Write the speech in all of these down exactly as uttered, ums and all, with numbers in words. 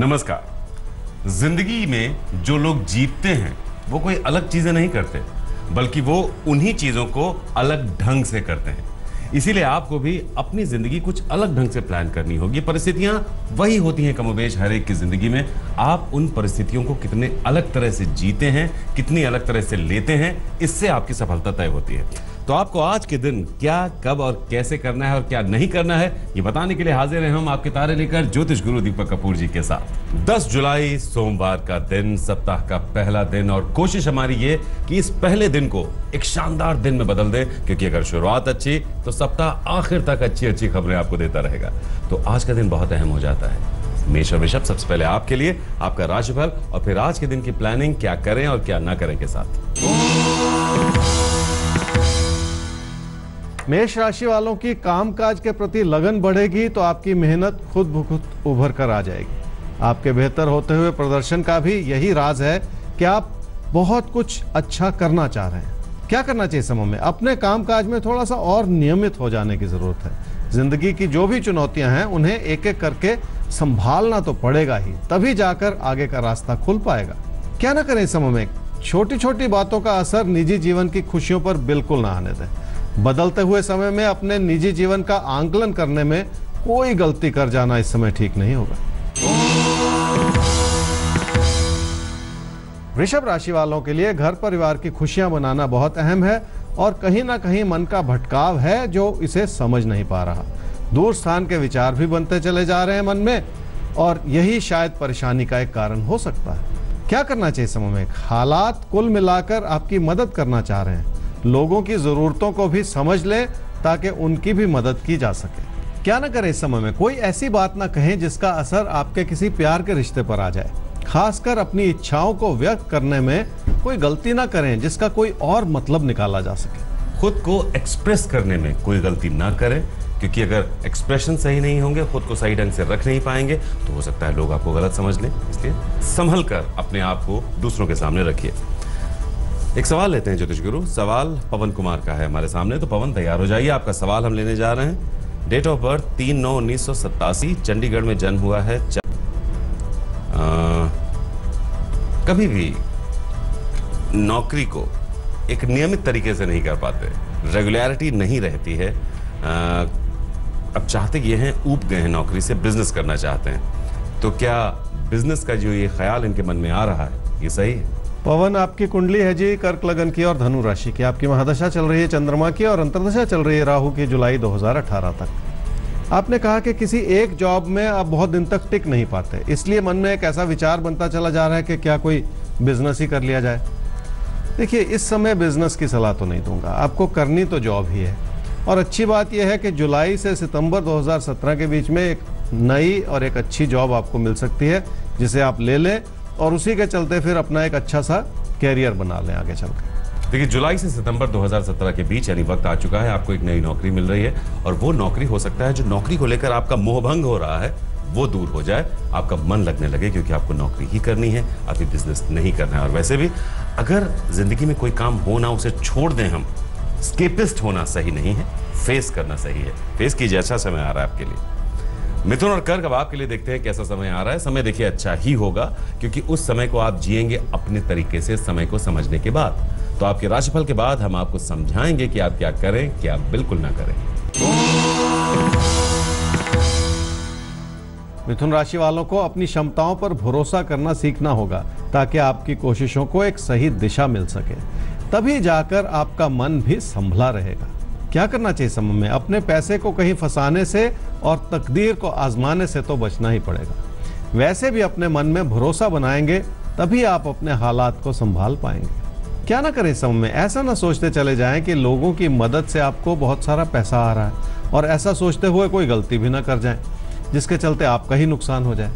नमस्कार। जिंदगी में जो लोग जीतते हैं वो कोई अलग चीजें नहीं करते, बल्कि वो उन्हीं चीजों को अलग ढंग से करते हैं। इसीलिए आपको भी अपनी जिंदगी कुछ अलग ढंग से प्लान करनी होगी। परिस्थितियां वही होती हैं कमोबेश हर एक की जिंदगी में। आप उन परिस्थितियों को कितने अलग तरह से जीते हैं, कितनी अलग तरह से लेते हैं, इससे आपकी सफलता तय होती है। तो आपको आज के दिन क्या, कब और कैसे करना है और क्या नहीं करना है, ये बताने के लिए हाजिर हैं हम आपके तारे लेकर ज्योतिष गुरु दीपक कपूर जी के साथ। दस जुलाई सोमवार का दिन, सप्ताह का पहला दिन, और कोशिश हमारी ये कि इस पहले दिन को एक शानदार दिन में बदल दें, क्योंकि अगर शुरुआत अच्छी तो सप्ताह आखिर तक अच्छी अच्छी खबरें आपको देता रहेगा। तो आज का दिन बहुत अहम हो जाता है। मेष और वृषभ, सबसे पहले आपके लिए आपका राशिफल और फिर आज के दिन की प्लानिंग, क्या करें और क्या ना करें के साथ। मेष राशि वालों की कामकाज के प्रति लगन बढ़ेगी तो आपकी मेहनत खुद ब खुद उभर कर आ जाएगी। आपके बेहतर होते हुए प्रदर्शन का भी यही राज है कि आप बहुत कुछ अच्छा करना चाह रहे हैं। क्या करना चाहिए समय में? अपने कामकाज में थोड़ा सा और नियमित हो जाने की जरूरत है। जिंदगी की जो भी चुनौतियां हैं उन्हें एक एक करके संभालना तो पड़ेगा ही, तभी जाकर आगे का रास्ता खुल पाएगा। क्या ना करें इस समय में? छोटी छोटी बातों का असर निजी जीवन की खुशियों पर बिल्कुल ना आने दें। बदलते हुए समय में अपने निजी जीवन का आंकलन करने में कोई गलती कर जाना इस समय ठीक नहीं होगा। वृषभ राशि वालों के लिए घर परिवार की खुशियां मनाना बहुत अहम है और कहीं ना कहीं मन का भटकाव है जो इसे समझ नहीं पा रहा। दूर स्थान के विचार भी बनते चले जा रहे हैं मन में, और यही शायद परेशानी का एक कारण हो सकता है। क्या करना चाहिए समय में? हालात कुल मिलाकर आपकी मदद करना चाह रहे हैं। लोगों की जरूरतों को भी समझ लें ताकि उनकी भी मदद की जा सके। क्या ना करें इस समय में? कोई ऐसी बात ना कहें जिसका असर आपके किसी प्यार के रिश्ते पर आ जाए। खासकर अपनी इच्छाओं को व्यक्त करने में कोई गलती ना करें जिसका कोई और मतलब निकाला जा सके। खुद को एक्सप्रेस करने में कोई गलती ना करें, क्योंकि अगर एक्सप्रेशन सही नहीं होंगे, खुद को सही ढंग से रख नहीं पाएंगे, तो हो सकता है लोग आपको गलत समझ लें। इसलिए संभल कर अपने आप को दूसरों के सामने रखिए। एक सवाल लेते हैं ज्योतिष गुरु। सवाल पवन कुमार का है हमारे सामने। तो पवन, तैयार हो जाइए, आपका सवाल हम लेने जा रहे हैं। डेट ऑफ बर्थ तीन नौ उन्नीस सौ सत्तासी, चंडीगढ़ में जन्म हुआ है। आ, कभी भी नौकरी को एक नियमित तरीके से नहीं कर पाते, रेगुलरिटी नहीं रहती है। आ, अब चाहते ये हैं, ऊब गए हैं नौकरी से, बिजनेस करना चाहते हैं। तो क्या बिजनेस का जो ये ख्याल इनके मन में आ रहा है, ये सही है? पवन, आपकी कुंडली है जी कर्क लगन की और धनु राशि की। आपकी महादशा चल रही है चंद्रमा की और अंतर्दशा चल रही है राहु की जुलाई दो हज़ार अठारह तक। आपने कहा कि किसी एक जॉब में आप बहुत दिन तक टिक नहीं पाते, इसलिए मन में एक ऐसा विचार बनता चला जा रहा है कि क्या कोई बिजनेस ही कर लिया जाए। देखिए, इस समय बिजनेस की सलाह तो नहीं दूंगा, आपको करनी तो जॉब ही है। और अच्छी बात यह है कि जुलाई से सितंबर दो हज़ार सत्रह के बीच में एक नई और एक अच्छी जॉब आपको मिल सकती है, जिसे आप ले लें और उसी के चलते फिर अपना एक अच्छा सा कैरियर बना लें आगे चलकर। देखिए, जुलाई से सितंबर दो हज़ार सत्रह के बीच यानी वक्त आ चुका है, आपको एक नई नौकरी मिल रही है। और वो नौकरी हो सकता है जो नौकरी को लेकर आपका मोहभंग हो रहा है वो दूर हो जाए, आपका मन लगने लगे, क्योंकि आपको नौकरी ही करनी है, अभी बिजनेस नहीं करना है। और वैसे भी अगर जिंदगी में कोई काम हो ना, उसे छोड़ दें हम। स्केपिस्ट होना सही नहीं है, फेस करना सही है। फेस कीजिए, अच्छा समय आ रहा है आपके लिए। मिथुन और कर्क, अब आपके लिए देखते हैं कैसा समय आ रहा है। समय देखिए अच्छा ही होगा, क्योंकि उस समय को आप जिएंगे अपने तरीके से, समय को समझने के बाद। तो आपके राशिफल के बाद हम आपको समझाएंगे कि आप क्या करें, क्या बिल्कुल ना करें। मिथुन राशि वालों को अपनी क्षमताओं पर भरोसा करना सीखना होगा ताकि आपकी कोशिशों को एक सही दिशा मिल सके। तभी जाकर आपका मन भी संभला रहेगा। क्या करना चाहिए समय में? अपने पैसे को कहीं फंसाने से और तकदीर को आजमाने से तो बचना ही पड़ेगा। वैसे भी अपने मन में भरोसा बनाएंगे तभी आप अपने हालात को संभाल पाएंगे। क्या ना करें समय में? ऐसा ना सोचते चले जाएं कि लोगों की मदद से आपको बहुत सारा पैसा आ रहा है, और ऐसा सोचते हुए कोई गलती भी ना कर जाएं जिसके चलते आपका ही नुकसान हो जाए।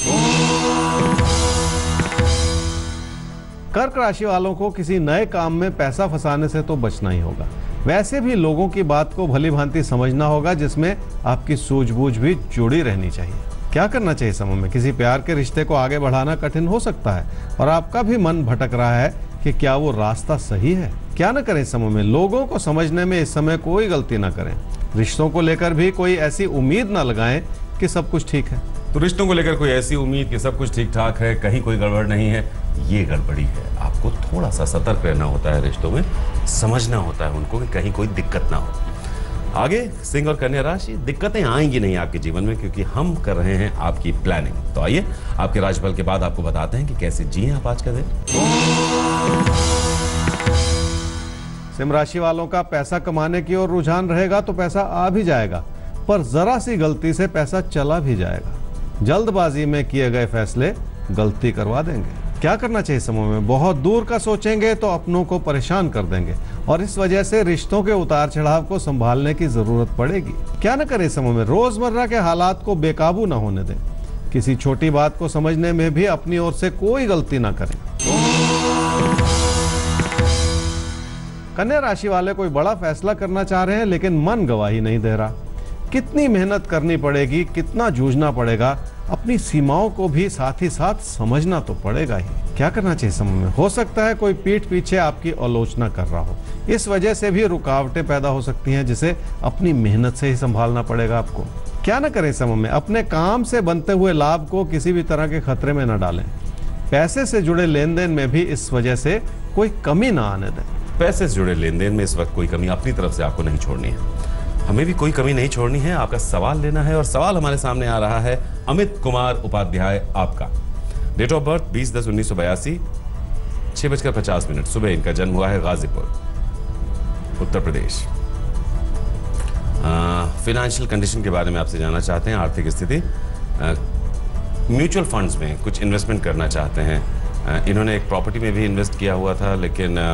कर्क राशि वालों को किसी नए काम में पैसा फंसाने से तो बचना ही होगा। वैसे भी लोगों की बात को भली भांति समझना होगा, जिसमें आपकी सूझबूझ भी जुड़ी रहनी चाहिए। क्या करना चाहिए समय में? किसी प्यार के रिश्ते को आगे बढ़ाना कठिन हो सकता है और आपका भी मन भटक रहा है कि क्या वो रास्ता सही है। क्या ना करें समय में? लोगों को समझने में इस समय कोई गलती ना करें। रिश्तों को लेकर भी कोई ऐसी उम्मीद ना लगाएं कि सब कुछ ठीक है। तो रिश्तों को लेकर कोई ऐसी उम्मीद कि सब कुछ ठीक ठाक है, कहीं कोई गड़बड़ नहीं है, ये गड़बड़ी है। आपको थोड़ा सा सतर्क रहना होता है रिश्तों में, समझना होता है उनको कि कहीं कोई दिक्कत ना हो। आगे सिंह और कन्या राशि, दिक्कतें आएंगी नहीं आपके जीवन में, क्योंकि हम कर रहे हैं आपकी प्लानिंग। तो आइए आपके राशिफल के बाद आपको बताते हैं कि कैसे जिए आप आज का दिन। सिंह राशि वालों का पैसा कमाने की ओर रुझान रहेगा तो पैसा आ भी जाएगा, पर जरा सी गलती से पैसा चला भी जाएगा। जल्दबाजी में किए गए फैसले गलती करवा देंगे। क्या करना चाहिए समूह में? बहुत दूर का सोचेंगे तो अपनों को परेशान कर देंगे और इस वजह से रिश्तों के उतार चढ़ाव को संभालने की जरूरत पड़ेगी। क्या न करें समूह में? रोजमर्रा के हालात को बेकाबू न होने दें। किसी छोटी बात को समझने में भी अपनी ओर से कोई गलती ना करें। कन्या राशि वाले कोई बड़ा फैसला करना चाह रहे हैं लेकिन मन गवाही नहीं दे रहा। कितनी मेहनत करनी पड़ेगी, कितना जूझना पड़ेगा, अपनी सीमाओं को भी साथ ही साथ समझना तो पड़ेगा ही। क्या करना चाहिए समूह में? हो सकता है कोई पीठ पीछे आपकी आलोचना कर रहा हो, इस वजह से भी रुकावटें पैदा हो सकती हैं जिसे अपनी मेहनत से ही संभालना पड़ेगा आपको। क्या न करें समूह में? अपने काम से बनते हुए लाभ को किसी भी तरह के खतरे में न डालें। पैसे से जुड़े लेन देन में भी इस वजह से कोई कमी ना आने दें। पैसे से जुड़े लेन देन में इस वक्त कोई कमी अपनी तरफ से आपको नहीं छोड़नी है, हमें भी कोई कमी नहीं छोड़नी है। आपका सवाल लेना है और सवाल हमारे सामने आ रहा है अमित कुमार उपाध्याय आपका। डेट ऑफ बर्थ बीस दस उन्नीस सौ बयासी, छह बजकर पचास मिनट सुबह इनका जन्म हुआ है गाजीपुर, उत्तर प्रदेश। फिनेंशियल कंडीशन के बारे में आपसे जानना चाहते हैं, आर्थिक स्थिति। म्यूचुअल फंड्स में कुछ इन्वेस्टमेंट करना चाहते हैं। आ, इन्होंने एक प्रॉपर्टी में भी इन्वेस्ट किया हुआ था, लेकिन आ,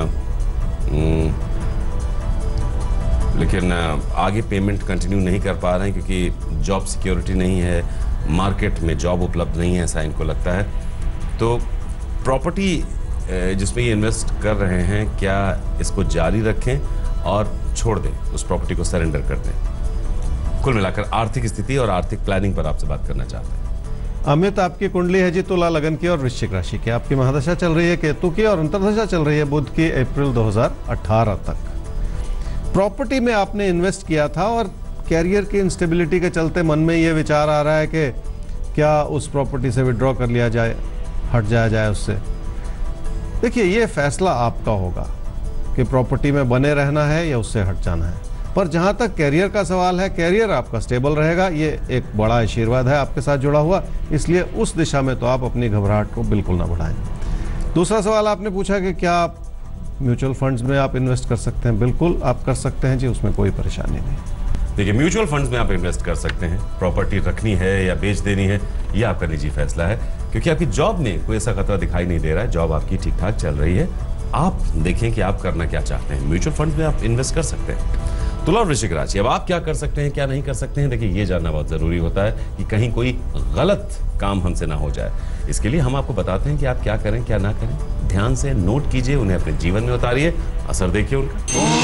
लेकिन आगे पेमेंट कंटिन्यू नहीं कर पा रहे हैं क्योंकि जॉब सिक्योरिटी नहीं है, मार्केट में जॉब उपलब्ध नहीं है, ऐसा इनको लगता है। तो प्रॉपर्टी जिसमें ये इन्वेस्ट कर रहे हैं, क्या इसको जारी रखें और छोड़ दें, उस प्रॉपर्टी को सरेंडर कर दें? कुल मिलाकर आर्थिक स्थिति और आर्थिक प्लानिंग पर आपसे बात करना चाहते हैं। अमित, आपकी कुंडली है जी तुला लगन की और वृश्चिक राशि की। आपकी महादशा चल रही है केतु की और अंतर्दशा चल रही है बुध की अप्रैल दो हज़ार अठारह तक। प्रॉपर्टी में आपने इन्वेस्ट किया था और कैरियर की इंस्टेबिलिटी के चलते मन में ये विचार आ रहा है कि क्या उस प्रॉपर्टी से विड्रॉ कर लिया जाए, हट जाया जाए उससे। देखिए, ये फैसला आपका होगा कि प्रॉपर्टी में बने रहना है या उससे हट जाना है। पर जहाँ तक कैरियर का सवाल है, कैरियर आपका स्टेबल रहेगा, ये एक बड़ा आशीर्वाद है आपके साथ जुड़ा हुआ, इसलिए उस दिशा में तो आप अपनी घबराहट को बिल्कुल ना बढ़ाएं। दूसरा सवाल आपने पूछा कि क्या आप म्यूचुअल फंड्स में आप इन्वेस्ट कर सकते हैं? बिल्कुल आप कर सकते हैं जी, उसमें कोई परेशानी नहीं। देखिए, म्यूचुअल फंड्स में आप इन्वेस्ट कर सकते हैं। प्रॉपर्टी रखनी है या बेच देनी है, ये आपका निजी फैसला है, क्योंकि आपकी जॉब में कोई ऐसा खतरा दिखाई नहीं दे रहा है। जॉब आपकी ठीक ठाक चल रही है। आप देखें कि आप करना क्या चाहते हैं। म्यूचुअल फंड्स में आप इन्वेस्ट कर सकते हैं। तुला और वृश्चिक राशि, अब आप क्या कर सकते हैं, क्या नहीं कर सकते हैं? देखिए, ये जानना बहुत जरूरी होता है कि कहीं कोई गलत काम हमसे ना हो जाए। इसके लिए हम आपको बताते हैं कि आप क्या करें, क्या ना करें। ध्यान से नोट कीजिए, उन्हें अपने जीवन में उतारिए, असर देखिए उनका।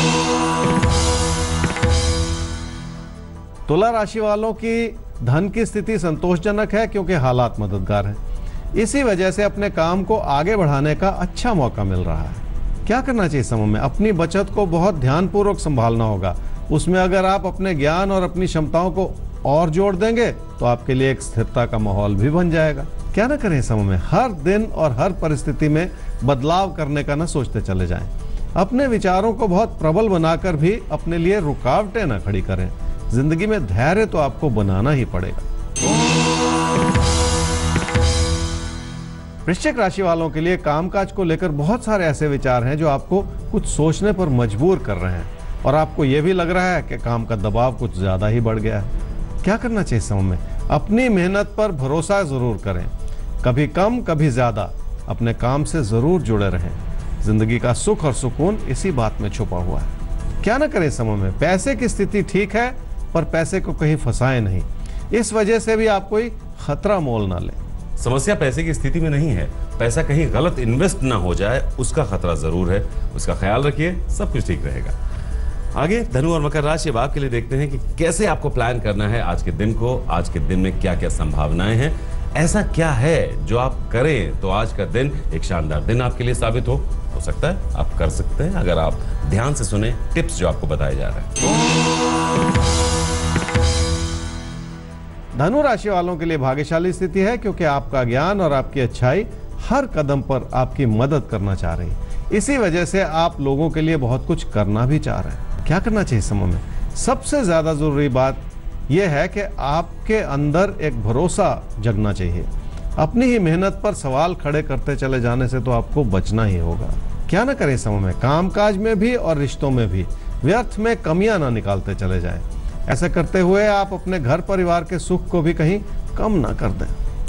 तुला राशि वालों की धन की स्थिति संतोषजनक है क्योंकि हालात मददगार हैं। इसी वजह से अपने काम को आगे बढ़ाने का अच्छा मौका मिल रहा है। क्या करना चाहिए समूह में? अपनी बचत को बहुत ध्यानपूर्वक संभालना होगा। उसमें अगर आप अपने ज्ञान और अपनी क्षमताओं को और जोड़ देंगे तो आपके लिए एक स्थिरता का माहौल भी बन जाएगा। क्या ना करें समूह में? हर दिन और हर परिस्थिति में बदलाव करने का ना सोचते चले जाएं। अपने विचारों को बहुत प्रबल बनाकर भी अपने लिए रुकावटें ना खड़ी करें। जिंदगी में धैर्य तो आपको बनाना ही पड़ेगा। वृश्चिक राशि वालों के लिए कामकाज को लेकर बहुत सारे ऐसे विचार हैं जो आपको कुछ सोचने पर मजबूर कर रहे हैं और आपको यह भी लग रहा है कि काम का दबाव कुछ ज्यादा ही बढ़ गया है। क्या करना चाहिए समूह में? अपनी मेहनत पर भरोसा जरूर करें। कभी कम कभी ज्यादा अपने काम से जरूर जुड़े रहें। जिंदगी का सुख और सुकून इसी बात में छुपा हुआ है। क्या ना करें समूह में? पैसे की स्थिति ठीक है, पर पैसे को कहीं फंसाए नहीं। इस वजह से भी आप कोई खतरा मोल ना लें। समस्या पैसे की स्थिति में नहीं है, पैसा कहीं गलत इन्वेस्ट ना हो जाए उसका खतरा जरूर है। उसका ख्याल रखिए, सब कुछ ठीक रहेगा। आगे धनु और मकर राशि, अब आपके लिए देखते हैं कि कैसे आपको प्लान करना है आज के दिन को। आज के दिन में क्या क्या संभावनाएं हैं, ऐसा क्या है जो आप करें तो आज का दिन एक शानदार दिन आपके लिए साबित हो हो सकता है आप कर सकते हैं, अगर आप ध्यान से सुने टिप्स जो आपको बताए जा रहे हैं। धनु राशि वालों के लिए भाग्यशाली स्थिति है क्योंकि आपका ज्ञान और आपकी अच्छाई हर कदम पर आपकी मदद करना चाह रही है। इसी वजह से आप लोगों के लिए बहुत कुछ करना भी चाह रहे हैं। क्या करना चाहिए समय में? सबसे ज्यादा जरूरी बात यह है कि आपके अंदर एक भरोसा जगना चाहिए। अपनी ही मेहनत पर सवाल खड़े करते चले जाने से तो आपको बचना ही होगा। क्या ना करें समय में? कामकाज में भी और रिश्तों में भी व्यर्थ में कमियां ना निकालते चले जाएं। ऐसा करते हुए आप अपने घर परिवार के सुख को भी कहीं कम ना कर दें।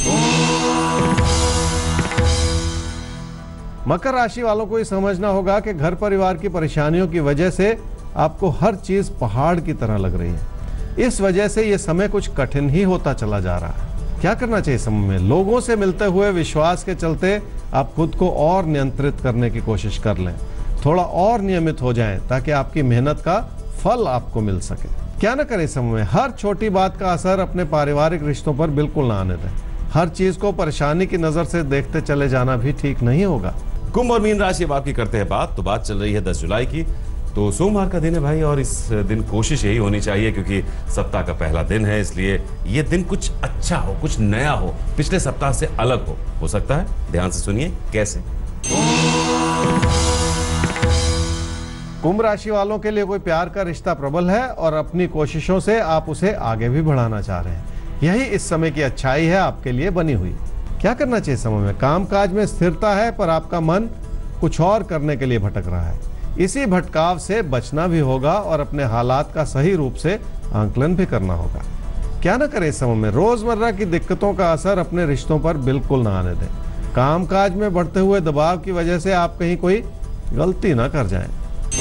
मकर राशि वालों को ये समझना होगा कि घर परिवार की परेशानियों की वजह से आपको हर चीज पहाड़ की तरह लग रही है। इस वजह से ये समय कुछ कठिन ही होता चला जा रहा है। क्या करना चाहिए समय में? लोगों से मिलते हुए विश्वास के चलते आप खुद को और नियंत्रित करने की कोशिश कर लें। थोड़ा और नियमित हो जाएं ताकि आपकी मेहनत का फल आपको मिल सके। क्या ना करें समय में? हर छोटी बात का असर अपने पारिवारिक रिश्तों पर बिल्कुल ना आने दें। हर चीज को परेशानी की नजर से देखते चले जाना भी ठीक नहीं होगा। कुंभ और मीन राशि अब आपकी करते हैं बात, तो बात चल रही है दस जुलाई की। तो सोमवार का दिन है भाई, और इस दिन कोशिश यही होनी चाहिए क्योंकि सप्ताह का पहला दिन है, इसलिए ये दिन कुछ अच्छा हो, कुछ नया हो, पिछले सप्ताह से अलग हो हो सकता है। ध्यान से सुनिए कैसे। कुंभ राशि वालों के लिए कोई प्यार का रिश्ता प्रबल है और अपनी कोशिशों से आप उसे आगे भी बढ़ाना चाह रहे हैं। यही इस समय की अच्छाई है आपके लिए बनी हुई। क्या करना चाहिए समय में? कामकाज में स्थिरता है पर आपका मन कुछ और करने के लिए भटक रहा है। इसी भटकाव से बचना भी होगा और अपने हालात का सही रूप से आंकलन भी करना होगा। क्या ना करें इस समय में? रोजमर्रा की दिक्कतों का असर अपने रिश्तों पर बिल्कुल ना आने दें। कामकाज में बढ़ते हुए दबाव की वजह से आप कहीं कोई गलती ना कर जाएं।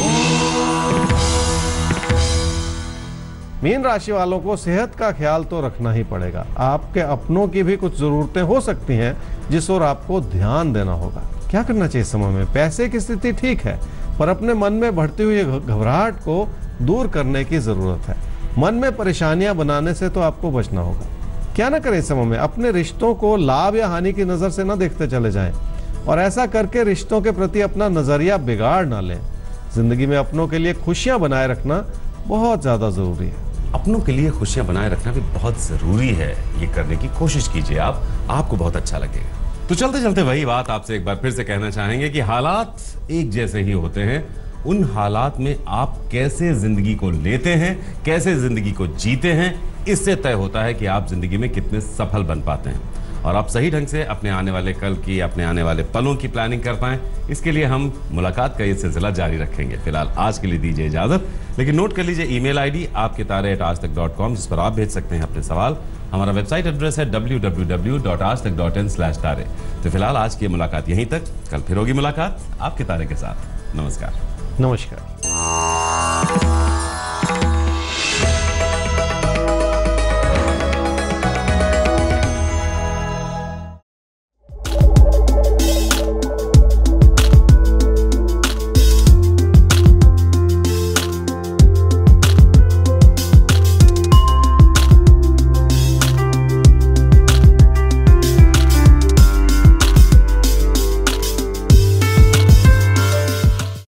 मीन राशि वालों को सेहत का ख्याल तो रखना ही पड़ेगा। आपके अपनों की भी कुछ जरूरतें हो सकती हैं जिस ओर आपको ध्यान देना होगा। क्या करना चाहिए समय में? पैसे की स्थिति ठीक है पर अपने मन में बढ़ती हुई घबराहट को दूर करने की जरूरत है। मन में परेशानियां बनाने से तो आपको बचना होगा। क्या ना करें समय में? अपने रिश्तों को लाभ या हानि की नजर से ना देखते चले जाएं और ऐसा करके रिश्तों के प्रति अपना नजरिया बिगाड़ ना लें। जिंदगी में अपनों के लिए खुशियां बनाए रखना बहुत ज्यादा जरूरी है। अपनों के लिए खुशियां बनाए रखना भी बहुत जरूरी है। ये करने की कोशिश कीजिए आप, आपको बहुत अच्छा लगेगा। तो चलते चलते वही बात आपसे एक बार फिर से कहना चाहेंगे कि हालात एक जैसे ही होते हैं। उन हालात में आप कैसे जिंदगी को लेते हैं, कैसे जिंदगी को जीते हैं, इससे तय होता है कि आप जिंदगी में कितने सफल बन पाते हैं और आप सही ढंग से अपने आने वाले कल की, अपने आने वाले पलों की प्लानिंग कर पाएं। इसके लिए हम मुलाकात का ये सिलसिला जारी रखेंगे। फिलहाल आज के लिए दीजिए इजाजत, लेकिन नोट कर लीजिए ईमेल आईडी आपके तारे एट आज तक डॉट कॉम, जिस पर आप भेज सकते हैं अपने सवाल। हमारा वेबसाइट एड्रेस है W W W dot Aaj Tak dot in slash तारे। तो फिलहाल आज की मुलाकात यहीं तक, कल फिर होगी मुलाकात आपके तारे के साथ। नमस्कार। नमस्कार।